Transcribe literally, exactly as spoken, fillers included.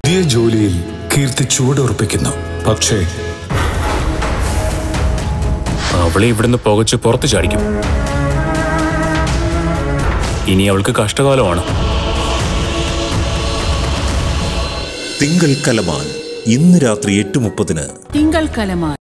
പുതിയ ജോലിയിൽ കീർത്തി ചുവടുറപ്പിക്കുന്നു. പക്ഷേ അവളെ ഇവിടുന്ന് പുകച്ച് പുറത്തു ചാടിക്കും. ഇനി അവൾക്ക് കഷ്ടകാലമാണ്. തിങ്കൾ കലമാൻ ഇന്ന് രാത്രി എട്ട് മുപ്പതിന്. തിങ്കൾ കലമാൻ.